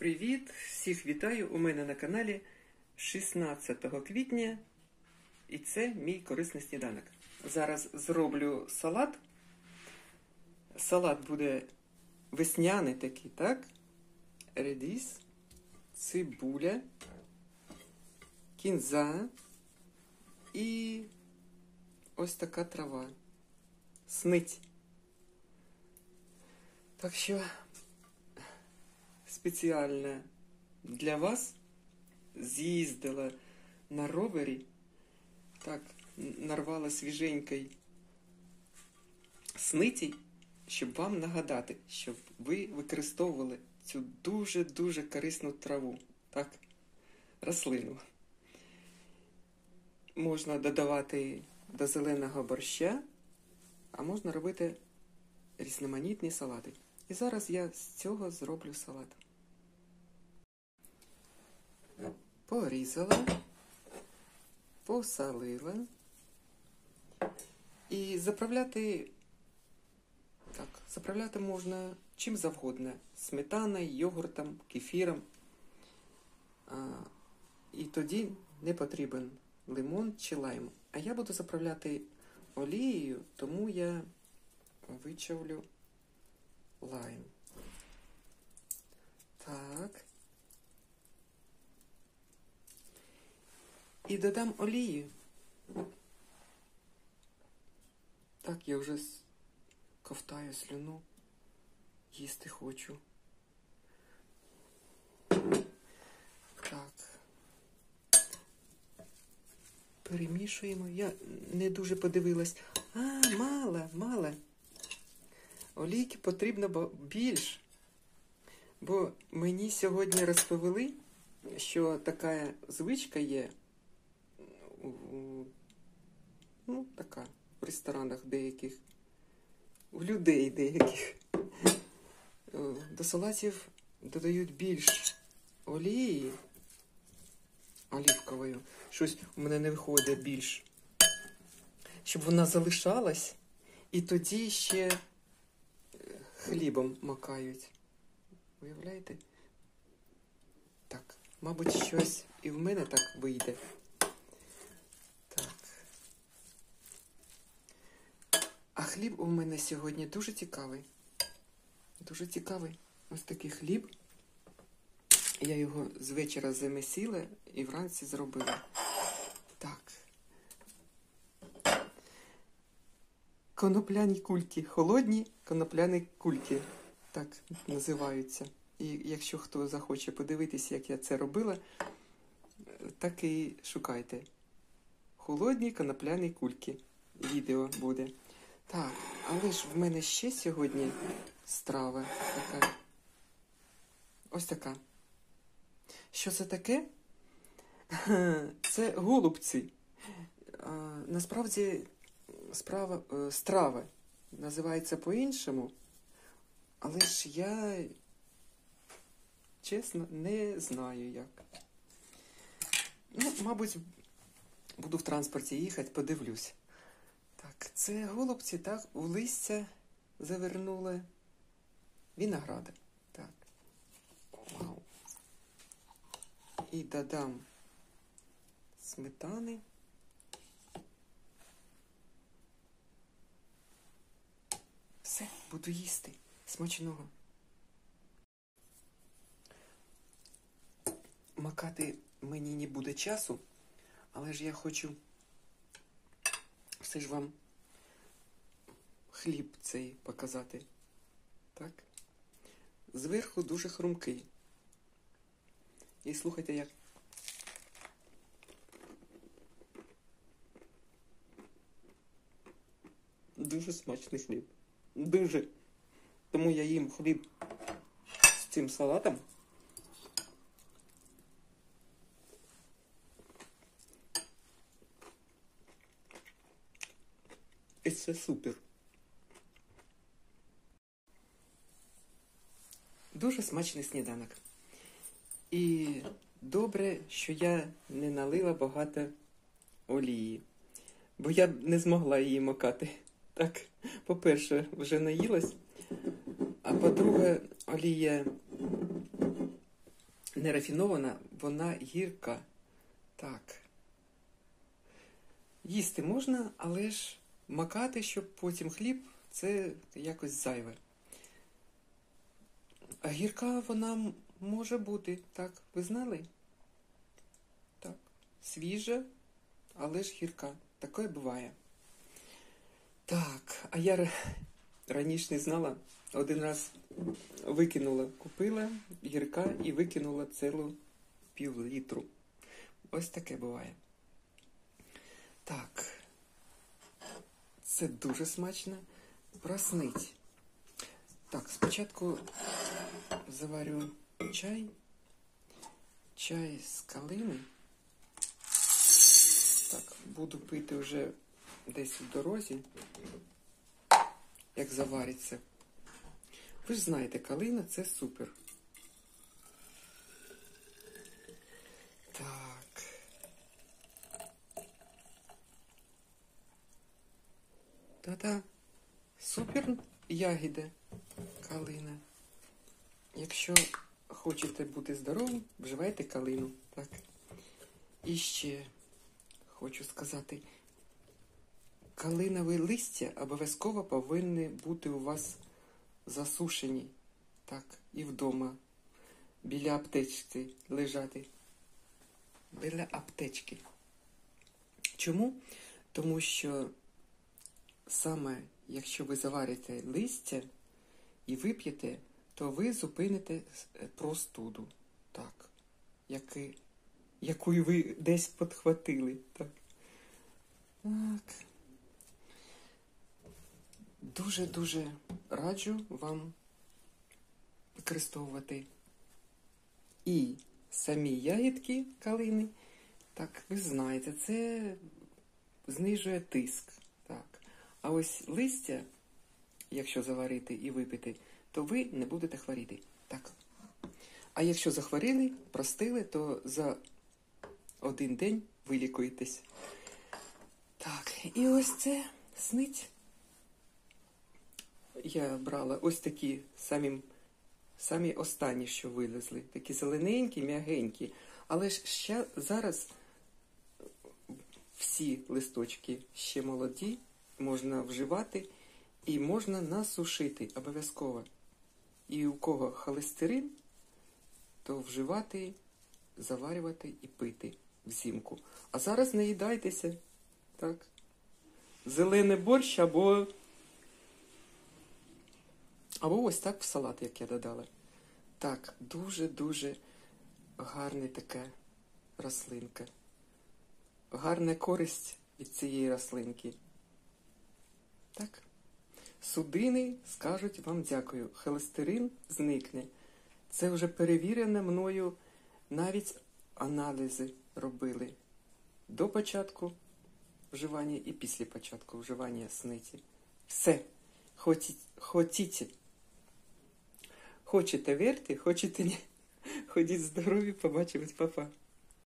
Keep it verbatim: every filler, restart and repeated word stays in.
Привіт! Всіх вітаю у мене на каналі шістнадцятого квітня, і це мій корисний сніданок. Зараз зроблю салат. Салат буде весняний такий, так? Редис, цибуля, кінза і ось така трава. Снить. Так що спеціально для вас з'їздила на ровері, так, нарвала свіженький снитій, щоб вам нагадати, щоб ви використовували цю дуже-дуже корисну траву, так, рослину. Можна додавати до зеленого борща, а можна робити різноманітні салати. І зараз я з цього зроблю салат. Порізала, посолила і заправляти, так, заправляти можна чим завгодно. Сметаною, йогуртом, кефіром. А, і тоді не потрібен лимон чи лайм. А я буду заправляти олією, тому я вичавлю лайм. Так. І додам олію. Так, я вже ковтаю слюну. Їсти хочу. Так. Перемішуємо. Я не дуже подивилась. А, мало, мало. Олійки потрібно більш. Бо мені сьогодні розповіли, що така звичка є, ну, така, в ресторанах деяких, у людей деяких. До салатів додають більш олії олівкової. Щось у мене не виходить більш. Щоб вона залишалась, і тоді ще хлібом макають. Уявляєте? Так, мабуть, щось і в мене так вийде. Так. А хліб у мене сьогодні дуже цікавий. Дуже цікавий. Ось такий хліб. Я його з вечора замесила і вранці зробила. Так. Конопляні кульки. Холодні конопляні кульки. Так називаються. І якщо хто захоче подивитися, як я це робила, так і шукайте. Холодні конопляні кульки. Відео буде. Так, але ж в мене ще сьогодні страва така. Ось така. Що це таке? Це голубці. Насправді справа, страва називається по-іншому. Але ж я, чесно, не знаю як. Ну, мабуть, буду в транспорті їхати, подивлюсь. Так, це голубці, так, у листя завернули винограда. Так. Вау. І додам сметани. Все, буду їсти. Смачного. Макати мені не буде часу, але ж я хочу все ж вам хліб цей показати. Так? Зверху дуже хрумкий. І слухайте як. Дуже смачний хліб. Дуже. Тому я їм хліб з цим салатом. І це супер. Дуже смачний сніданок. І добре, що я не налила багато олії. Бо я б не змогла її макати. Так, по-перше, вже наїлась. А по-друге, олія нерафінована, вона гірка. Так. Їсти можна, але ж макати, щоб потім хліб, це якось зайве. А гірка вона може бути, так, ви знали? Так, свіжа, але ж гірка. Таке буває. Так, а я раніше не знала. Один раз викинула, купила гірка і викинула цілу пів літру. Ось таке буває. Так, це дуже смачно. Проснить. Так, спочатку заварю чай. Чай з калини. Так, буду пити вже десь в дорозі, як завариться. Ви ж знаєте, калина – це супер. Так. Та-та. Супер ягіда калина. Якщо хочете бути здоровим, вживайте калину. Так. І ще хочу сказати, калинові листя обов'язково повинні бути у вас засушені. Так, і вдома. Біля аптечки лежати. Біля аптечки. Чому? Тому що саме, якщо ви заварите листя і вип'єте, то ви зупините простуду. Так. Яки, яку ви десь підхватили. Так. Так. Дуже-дуже раджу вам використовувати і самі ягідки калини. Так, ви знаєте, це знижує тиск. Так. А ось листя, якщо заварити і випити, то ви не будете хворіти. Так. А якщо захворіли, простили, то за один день вилікуєтесь. Так, і ось це снить. Я брала ось такі самі, самі останні, що вилезли. Такі зелененькі, м'ягенькі. Але ж ще зараз всі листочки ще молоді, можна вживати і можна насушити обов'язково. І у кого холестерин, то вживати, заварювати і пити взимку. А зараз не їдайтеся. Так. Зелений борщ або... Або ось так в салат, як я додала. Так, дуже-дуже гарна така рослинка. Гарна користь від цієї рослинки. Так. Судини скажуть вам дякую. Холестерин зникне. Це вже перевірено мною. Навіть аналізи робили. До початку вживання і після початку вживання сниті. Все. Хотіть. Хочете вірте, хочете ні. Ходіть здорові, побачимось, па-па.